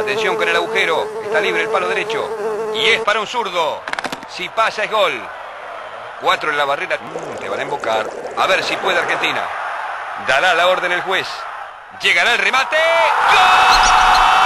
Atención con el agujero. Está libre el palo derecho. Y es para un zurdo. Si pasa es gol. 4 en la barrera. Te van a embocar. A ver si puede Argentina. Dará la orden el juez. Llegará el remate. ¡Gol!